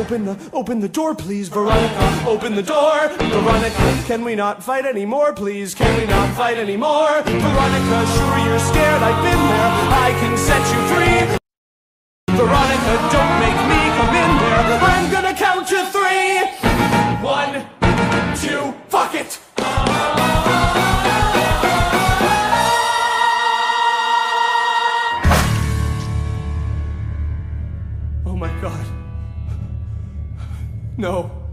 Open the door, please, Veronica. Open the door, Veronica. Can we not fight anymore, please? Can we not fight anymore? Veronica, sure you're scared, I've been there. I can set you free. Veronica, don't make me come in there. I'm gonna count to 3. 1, 2, fuck it. Oh my God. No.